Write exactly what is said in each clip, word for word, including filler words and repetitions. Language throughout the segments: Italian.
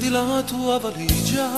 Prendi la tua valigia,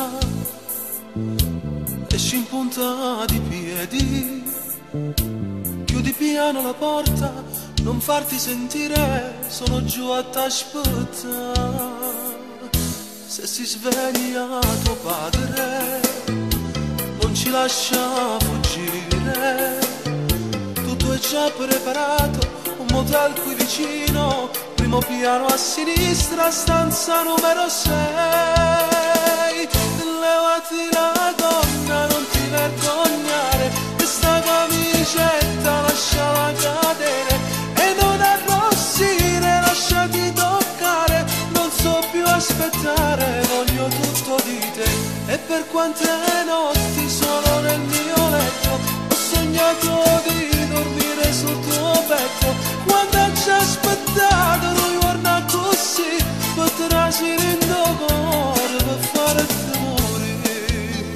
esci in punta di piedi, chiudi piano la porta, non farti sentire, sono giù a t'aspettare. Se si sveglia tuo padre, non ci lascia fuggire, tutto è già preparato, un motel qui vicino, primo piano a sinistra, stanza numero sei. Levati la donna, non ti vergognare, questa camicetta lasciala cadere e non arrossire, lasciati toccare, non so più aspettare, voglio tutto di te. E per quante notti sono nel mio letto, ho sognato di dormire sul tuo petto, quando ci hai aspettato lui guarda così, potrasi rindogore per fare te morire.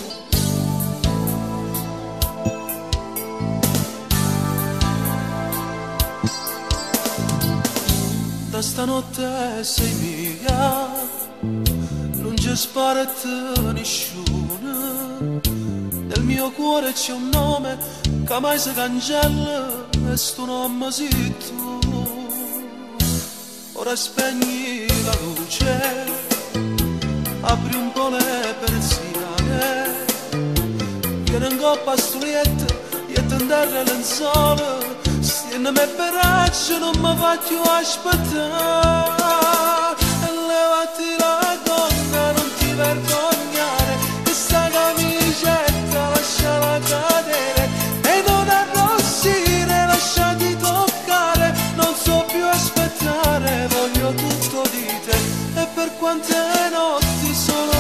Da stanotte sei mia, non c'è sparete nessuno, nel mio cuore c'è un nome che mai si cancella e sto nome sei tu. Ora spegni la luce, apri un po' le persiane, vieni in coppa a stuliette, io ti terra lenzuola, stieni me braccia, non mi faccio aspettare. E levati la donna, non ti vergognare, questa camicetta lasciala cadere e non arrossire, lasciati toccare, non so più aspettare, voglio tutto di te. E per quante notti sono